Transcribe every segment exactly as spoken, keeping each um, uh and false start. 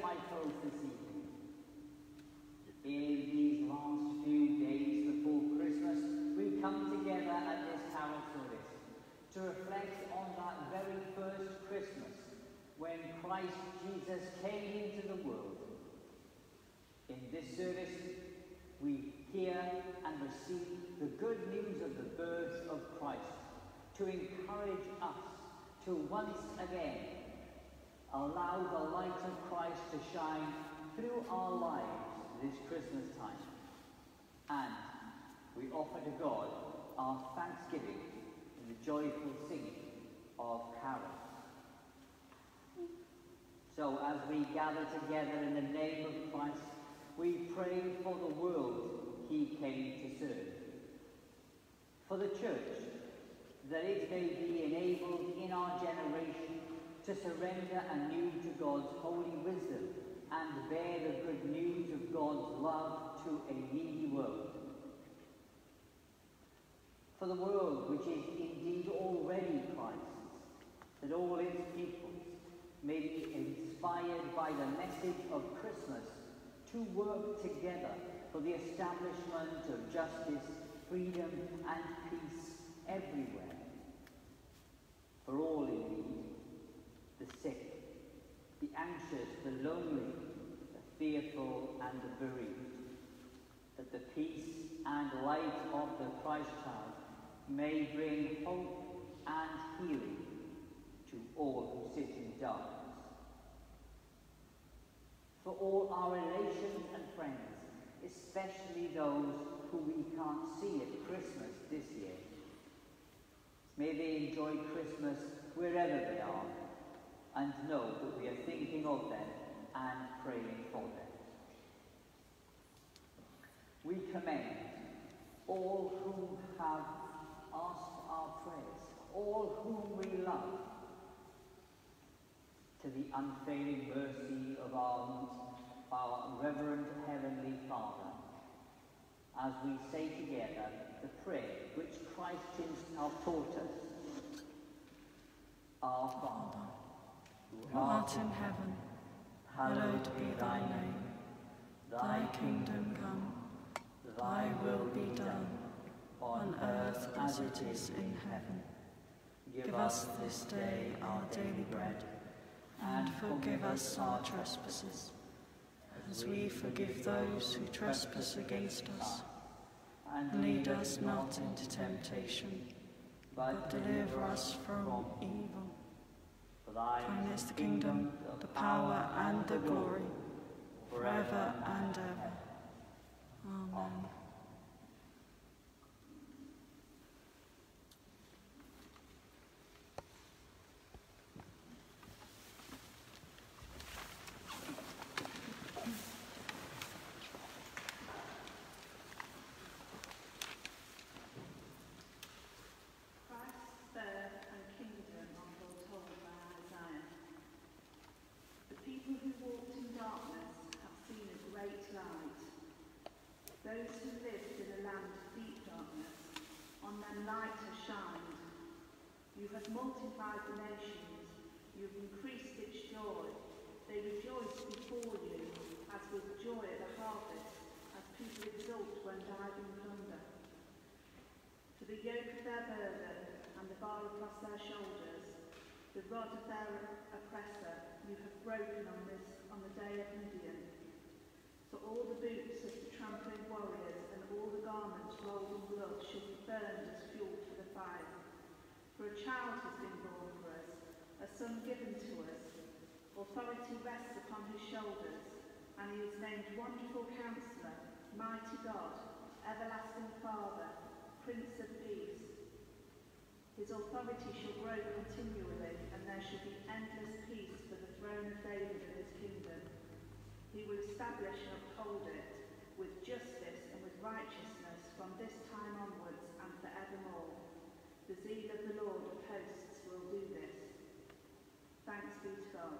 trifles this evening. In these last few days before Christmas, we come together at this carol service to reflect on that very first Christmas when Christ Jesus came into the world. In this service, we hear and receive the good news of the birth of Christ to encourage us to once again allow the light of Christ to shine through our lives this Christmas time. And we offer to God our thanksgiving in the joyful singing of carols. So as we gather together in the name of Christ, we pray for the world he came to serve. For the church, that it may be enabled in our generation to surrender anew to God's holy wisdom and bear the good news of God's love to a needy world. For the world, which is indeed already Christ's, that all its peoples may be inspired by the message of Christmas to work together for the establishment of justice, freedom, and peace everywhere. For all in need, the sick, the anxious, the lonely, the fearful, and the bereaved, that the peace and light of the Christ child may bring hope and healing to all who sit in darkness. For all our relations and friends, especially those who we can't see at Christmas this year, may they enjoy Christmas wherever they are, and know that we are thinking of them and praying for them. We commend all who have asked our prayers, all whom we love, to the unfailing mercy of our, our Reverend Heavenly Father, as we say together the prayer which Christ himself taught us. Our Father, who art in heaven, hallowed be thy name. Thy kingdom come, thy will be done, on earth as it is in heaven. Give us this day our daily bread, and forgive us our trespasses, as we forgive those who trespass against us. And lead us not into temptation, but deliver us from evil. For thine is the kingdom, the power, and the glory, forever and ever. Amen. Those who lived in a land of deep darkness, on them light has shined. You have multiplied the nations, you have increased its joy. They rejoice before you, as with joy at the harvest, as people exult when diving plunder. For the yoke of their burden and the bar across their shoulders, the rod of their oppressor, you have broken on this on the day of Midian. For all the boots of the trampling warriors and all the garments rolled in blood should be burned as fuel for the fire. For a child has been born for us, a son given to us. Authority rests upon his shoulders, and he is named Wonderful Counselor, Mighty God, Everlasting Father, Prince of Peace. His authority shall grow continually, and there shall be endless peace for the throne of David and his kingdom. He will establish and uphold it with justice and with righteousness from this time onwards and forevermore. The zeal of the Lord of hosts will do this. Thanks be to God.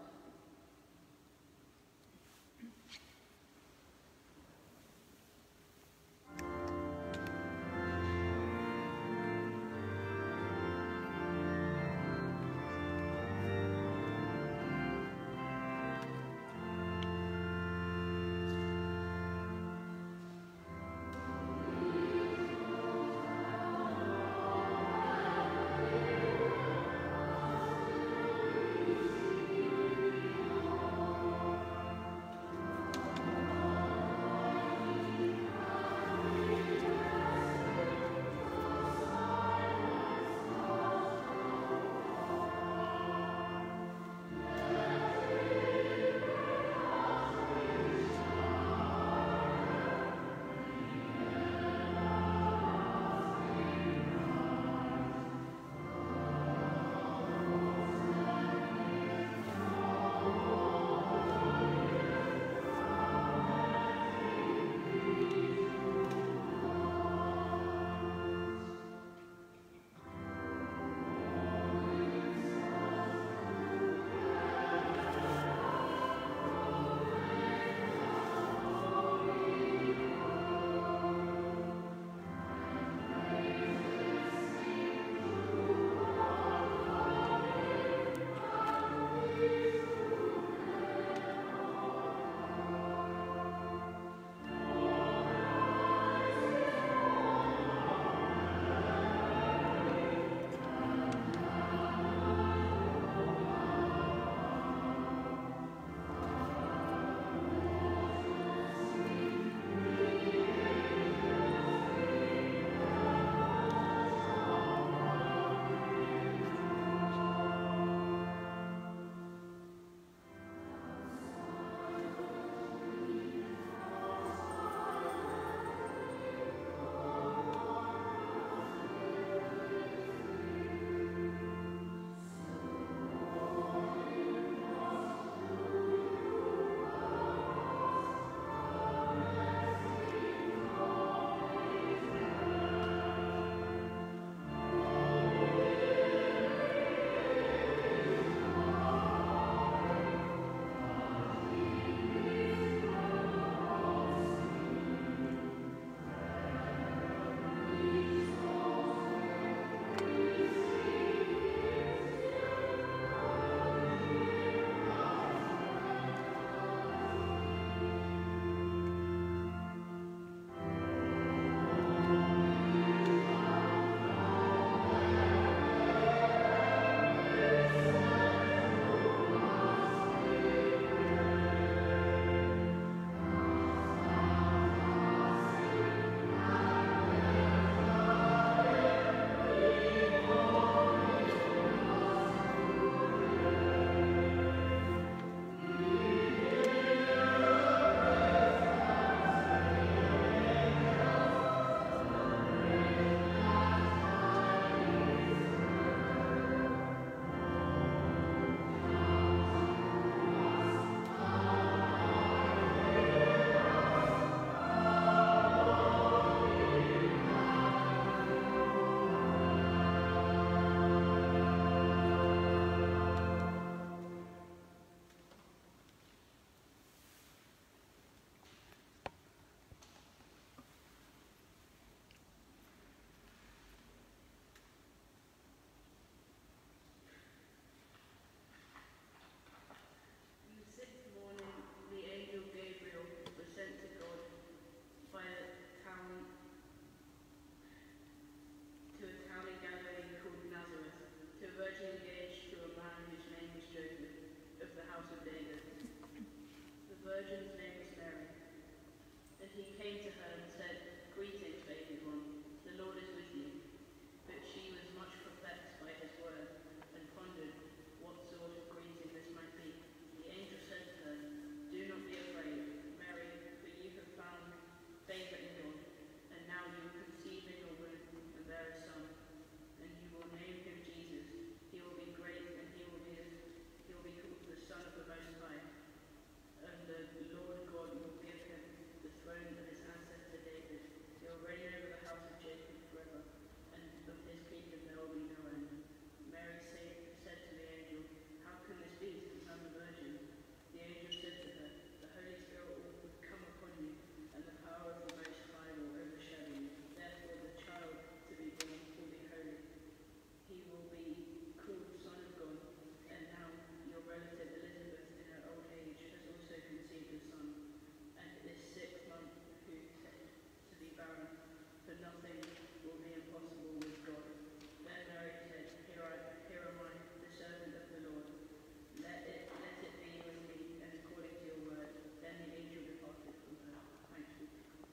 virgin's name was Mary. And he came to her and said, "Greetings, favored one, the Lord is with you." But she was much perplexed by his word, and pondered what sort of greeting this might be. The angel said to her, "Do not be afraid, Mary, for you have found favor in God, and now you will conceive in your womb and bear a son, and you will name him Jesus. He will be great, and he will be he will be called the Son of the Most High. And the Lord God will give him the throne of his ancestor David. He will reign over the house of Jacob forever, and of his kingdom there will be no end." Mary say, said to the angel, "How can this be, since I'm a virgin?" The angel said to her, "The Holy Spirit will come upon you, and the power of the Most High will overshadow you. Therefore the child to be born will be holy. He will be called Son of God. And now your relative Elizabeth, in her old age, has also conceived a son, and is six months who said to be barren, for nothing will be impossible with God." Then Mary said, Here I, here am I, the servant of the Lord. Let it, let it be with me, and according to your word. Then the angel departed from her. Thanks be to God.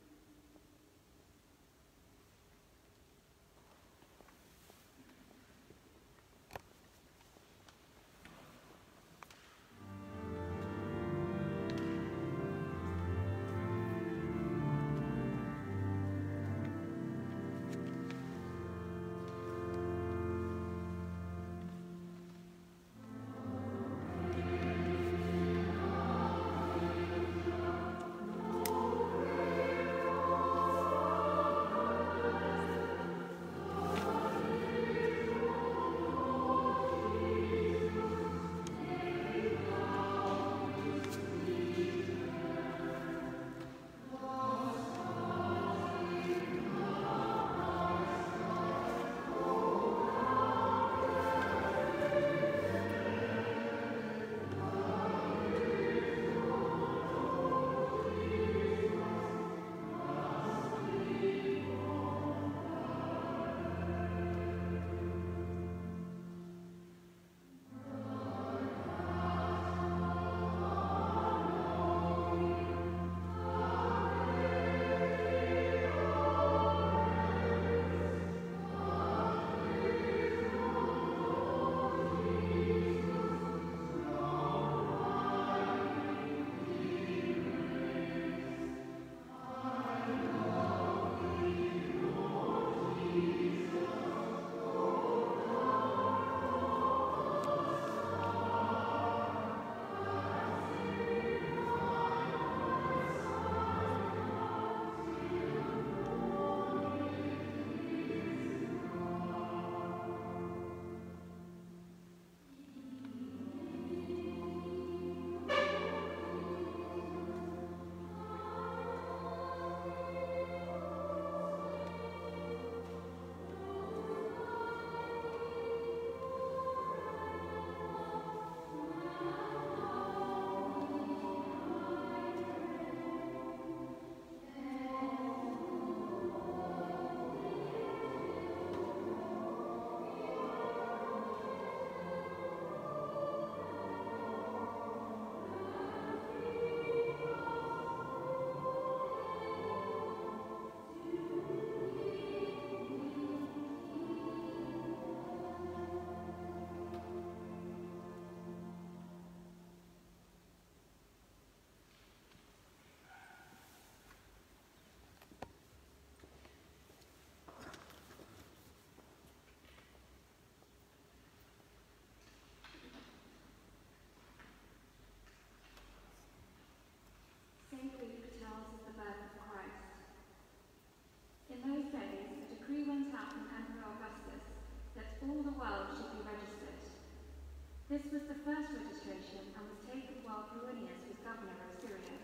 This was the first registration and was taken while Quirinius was governor of Syria.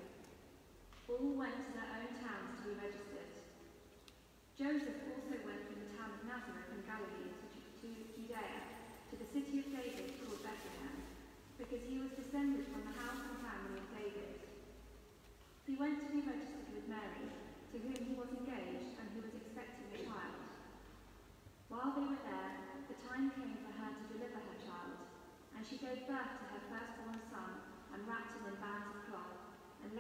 All went to their own towns to be registered. Joseph also went from the town of Nazareth in Galilee to, to Judea, to the city of David called Bethlehem, because he was descended from the house and family of David. He went to be registered with Mary, to whom he was engaged and who was expecting a child. While they were there, the time came for her to deliver her child, and she gave birth to her firstborn son and wrapped him in bands of cloth and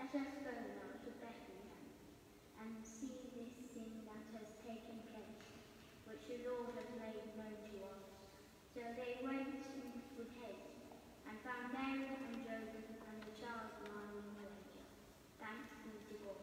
Let us go now to Bethlehem and see this thing that has taken place, which the Lord has made known to us. So they went in with haste and found Mary and Joseph and the child lying in the manger. Thanks be to God.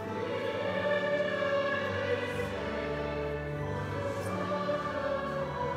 Thank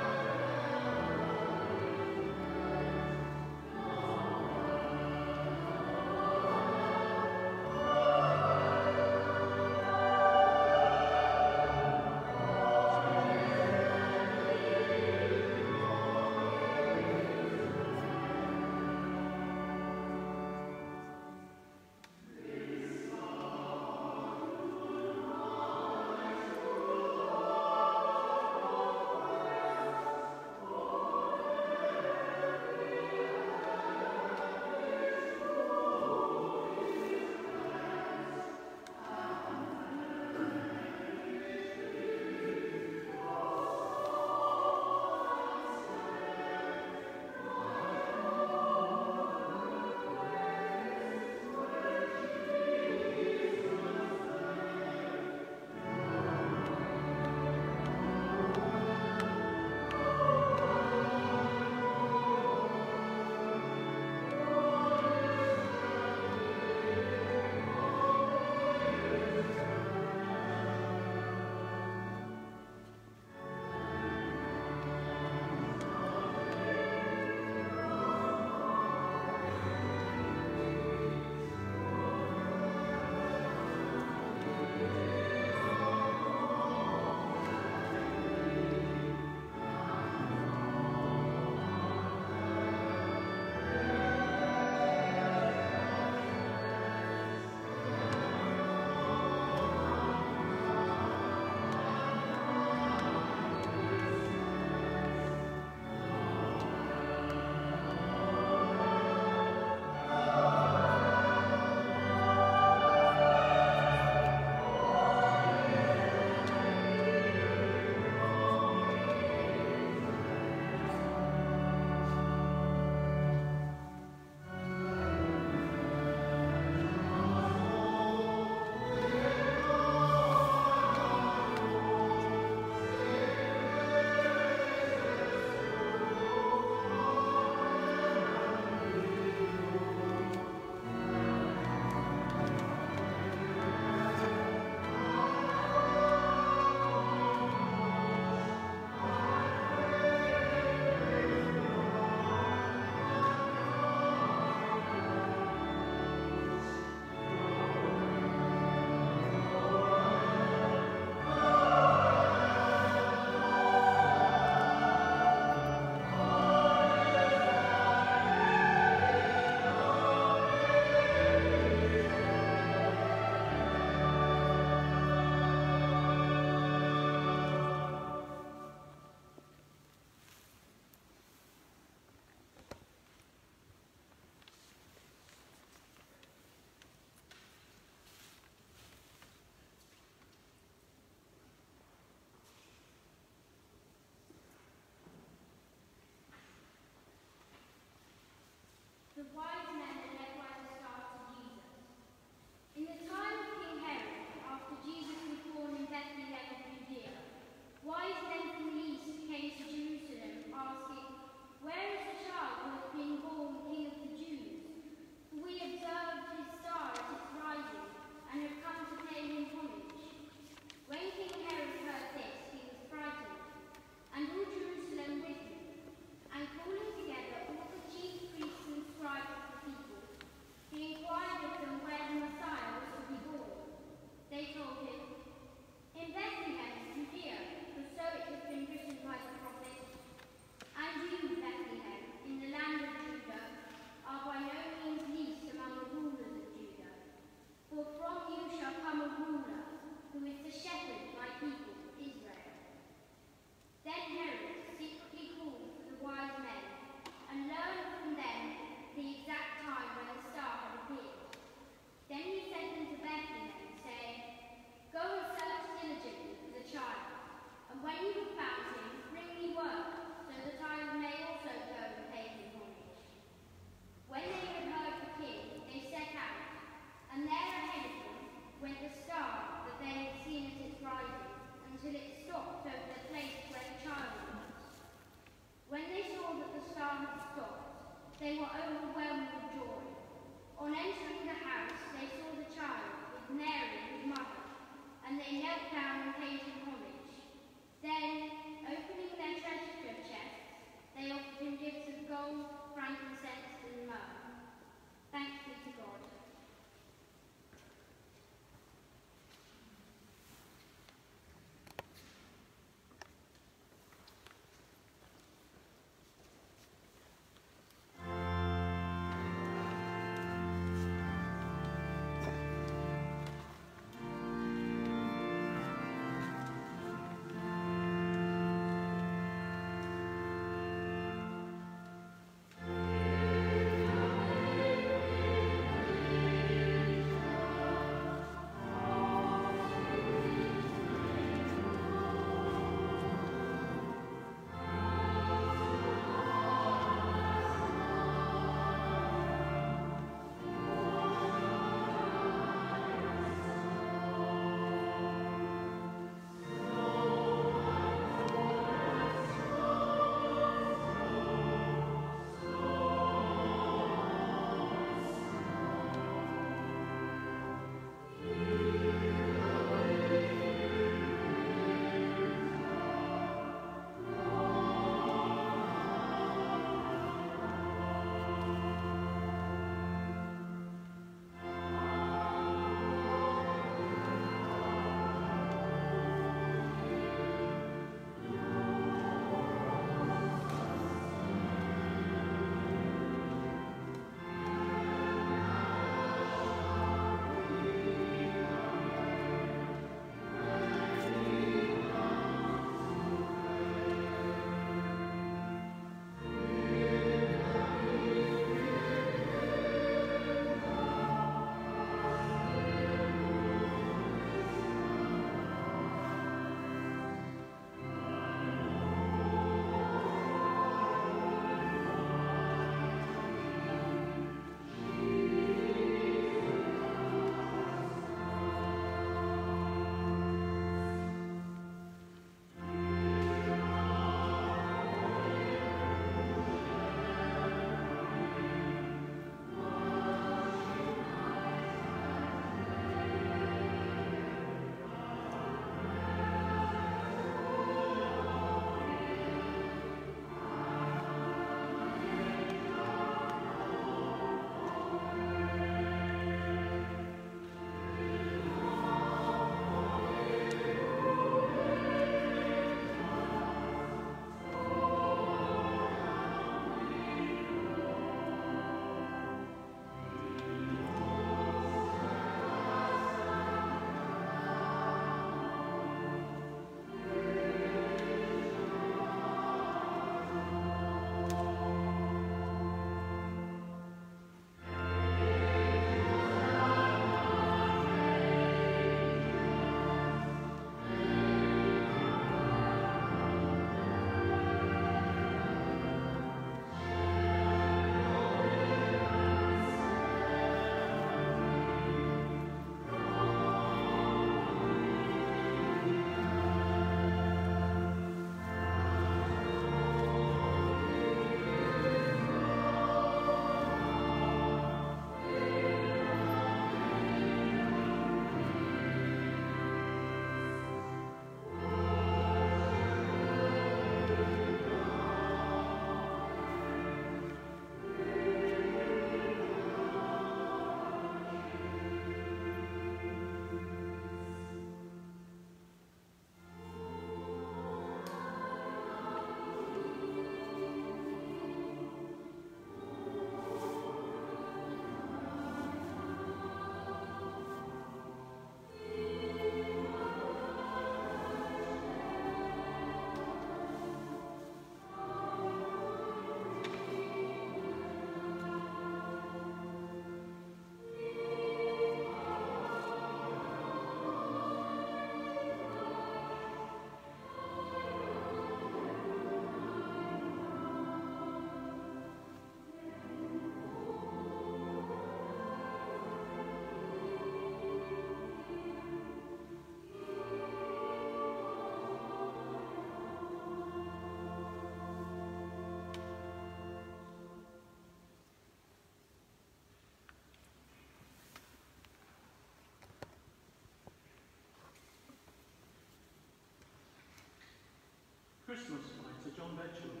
on Bethlehem.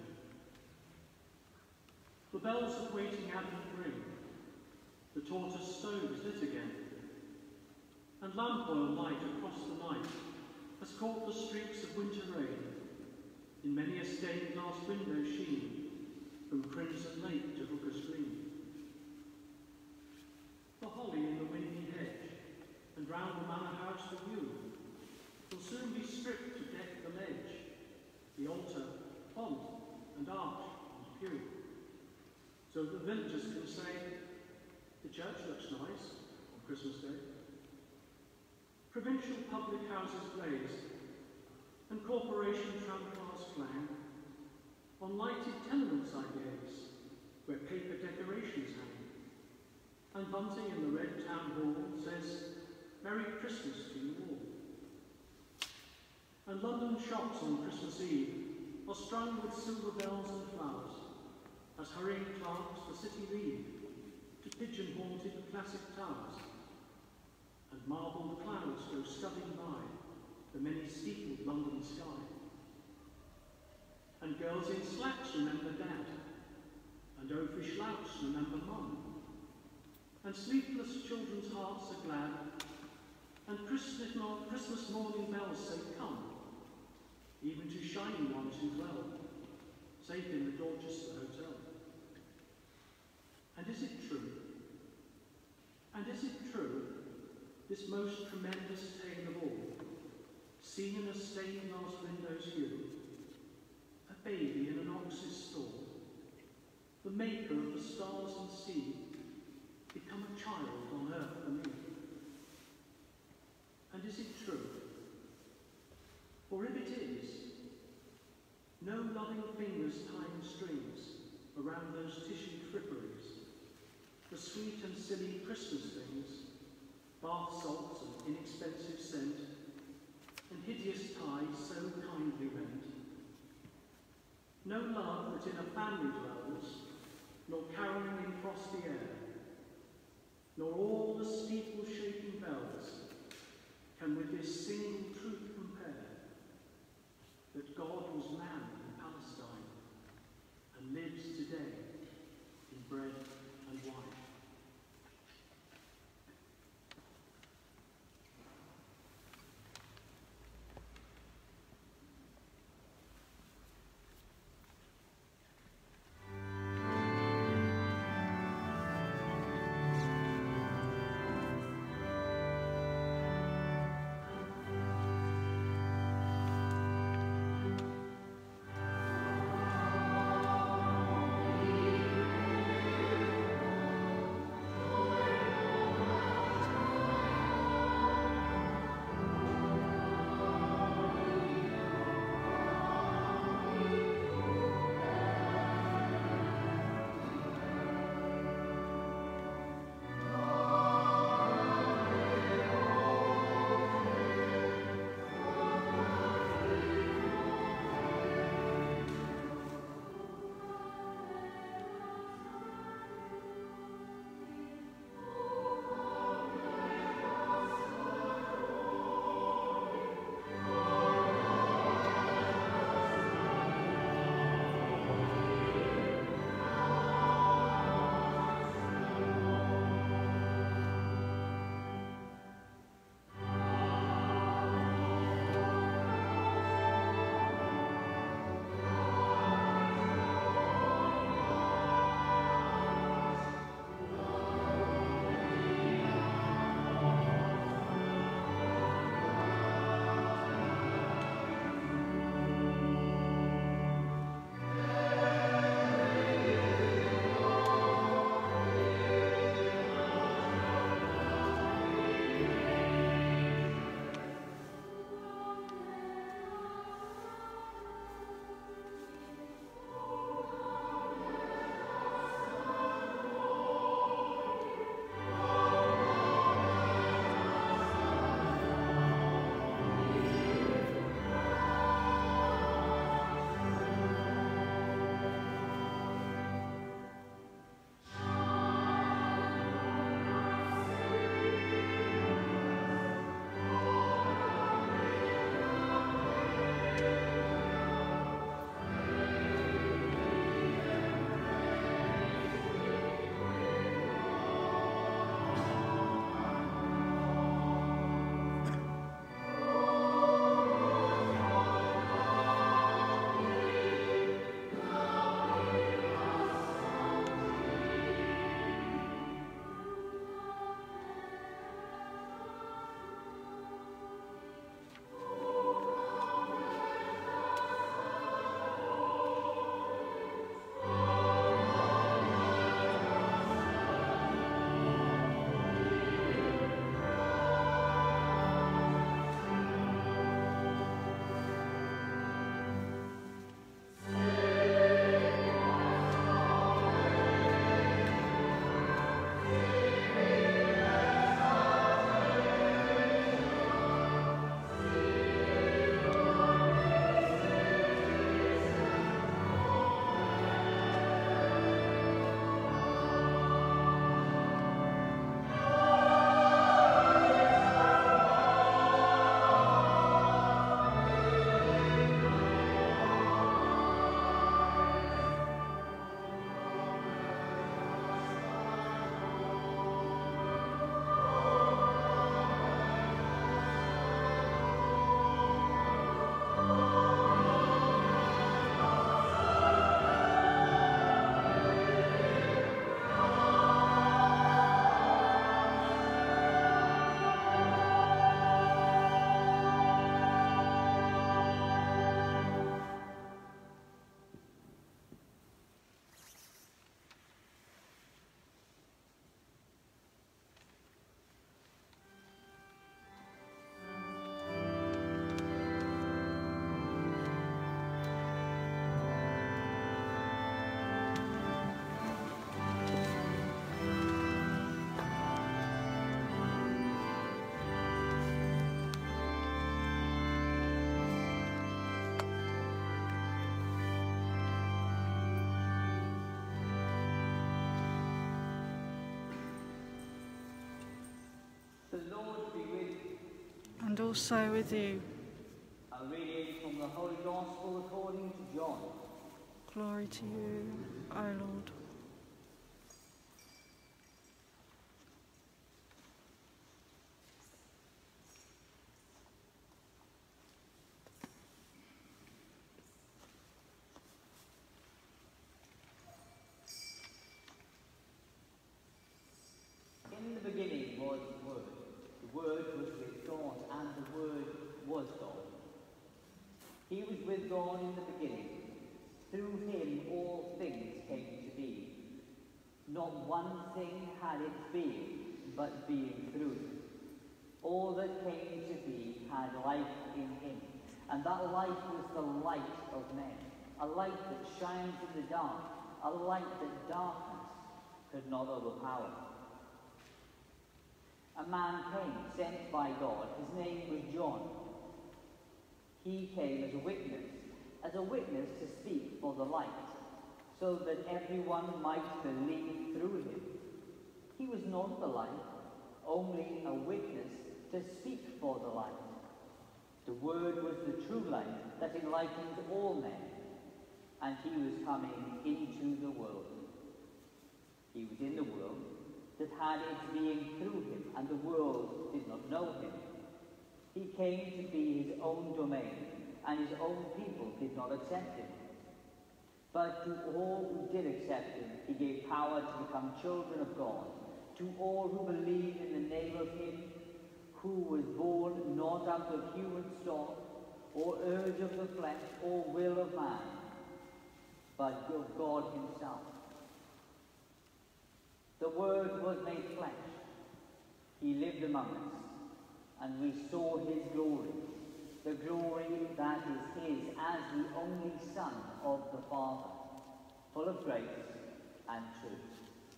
The bells of waiting Advent ring, the tortoise stove is lit again, and lamp oil light across the night has caught the streaks of winter rain in many a stained glass window sheen from Crimson Lake to Hooker's Green. The holly in the windy hedge and round the manor house the yew will soon be stripped to deck the ledge, the altar, font and arch and pew, so that the villagers can say, the church looks nice on Christmas Day. Provincial public houses blaze, and corporation tramcars clang. On lighted tenements I gaze, where paper decorations hang, and bunting in the red town hall says, Merry Christmas to you all. And London shops on Christmas Eve are strung with silver bells and flowers, as hurrying clerks the city leave to pigeon-haunted classic towers, and marbled clouds go scudding by the many-steepled London sky. And girls in slacks remember Dad, and oafish louts remember Mum, and sleepless children's hearts are glad, and Christmas, Christmas morning bells say come, even to shining ones who dwell, safe in the Dorchester Hotel. And is it true? And is it true, this most tremendous tale of all, seen in a stained glass window's hue, a baby in an ox's stall, the maker of the stars and sea, become a child on earth for me? And is it true? For if it is, no loving fingers tying strings around those tissue fripperies, the sweet and silly Christmas things, bath salts and inexpensive scent, and hideous ties so kindly rent. No love that in a family dwells, nor carolling in frosty air, nor all the steeple-shaking bells can with this single truth compare, that God was man in Palestine and lives today in bread and wine. and also with you. A reading from the Holy Gospel according to John. Glory to you, O Lord. In the beginning was the Word. The Word was with God, and the Word was God. He was with God in the beginning. Through him all things came to be. Not one thing had its being, but being through him. All that came to be had life in him, and that life was the light of men, a light that shines in the dark, a light that darkness could not overpower. A man came, sent by God. His name was John. He came as a witness, as a witness to speak for the light, so that everyone might believe through him. He was not the light, only a witness to speak for the light. The Word was the true light that enlightens all men, and he was coming into the world. He was in the world that had its being through him, and the world did not know him. He came to be his own domain, and his own people did not accept him. But to all who did accept him, he gave power to become children of God, to all who believe in the name of him who was born not out of human stock, or urge of the flesh, or will of man, but of God himself. The Word was made flesh. He lived among us, and we saw his glory, the glory that is his as the only Son of the Father, full of grace and truth.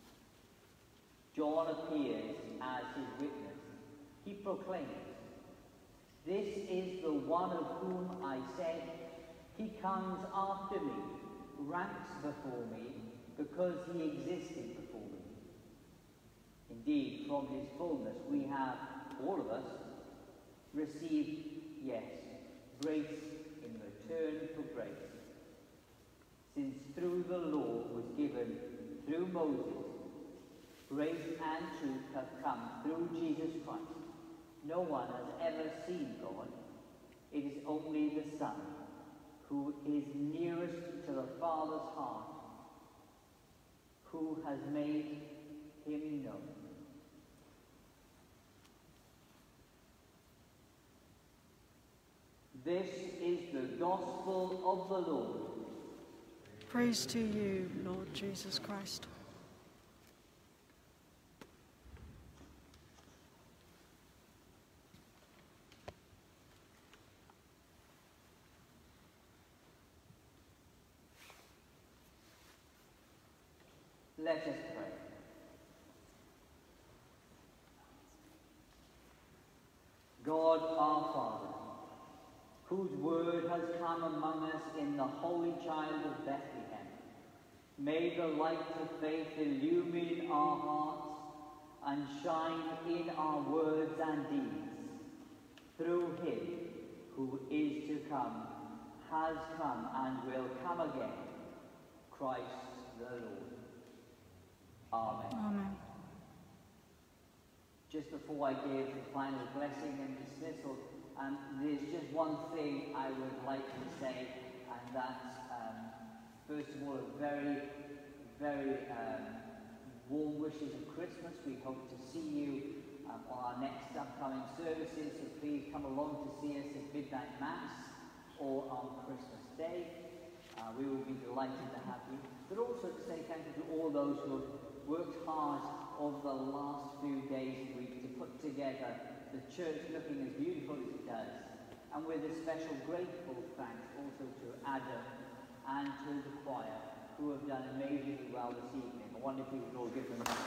John appears as his witness. He proclaims, "This is the one of whom I said, he comes after me, ranks before me, because he existed before me." Indeed, from his fullness we have, all of us, received, yes, grace in return for grace. Since through the law was given through Moses, grace and truth have come through Jesus Christ. No one has ever seen God. It is only the Son, who is nearest to the Father's heart, who has made him known. This is the gospel of the Lord. Praise to you, Lord Jesus Christ. Let us pray. God our Father, whose word has come among us in the Holy Child of Bethlehem, may the light of faith illumine our hearts and shine in our words and deeds. Through him who is to come, has come, and will come again, Christ the Lord. Amen. Amen. Just before I give the final blessing and dismissal, um, there's just one thing I would like to say, and that's, um, first of all, a very, very um, warm wishes of Christmas. We hope to see you um, on our next upcoming services, so please come along to see us at Midnight Mass or on Christmas Day. Uh, we will be delighted to have you. But also to say thank you to all those who have worked hard over the last few days and weeks to put together the church looking as beautiful as it does. And with a special grateful thanks also to Adam and to the choir, who have done amazingly well this evening. I wonder if we could all give them a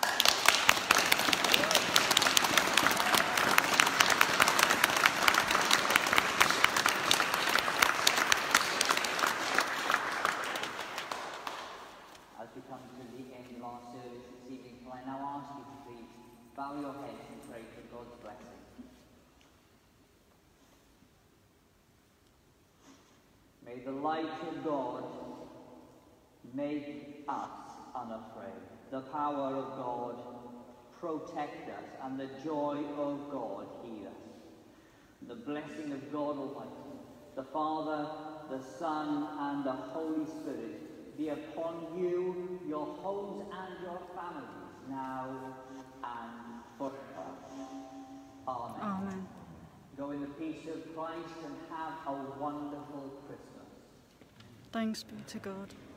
As we come to the end of our service this evening, can I now ask you to please bow your heads and pray for God's blessing. May the light of God make us unafraid. The power of God protect us, and the joy of God heal us. The blessing of God Almighty, the Father, the Son, and the Holy Spirit be upon you, your homes, and your families, now and forever. Amen. Amen. Go in the peace of Christ and have a wonderful Christmas. Thanks be to God.